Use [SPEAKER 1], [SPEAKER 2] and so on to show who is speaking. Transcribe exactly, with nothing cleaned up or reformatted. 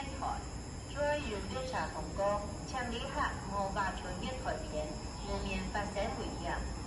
[SPEAKER 1] 台。主要由调查通过，请旅客无法穿越台片，以免发生危险。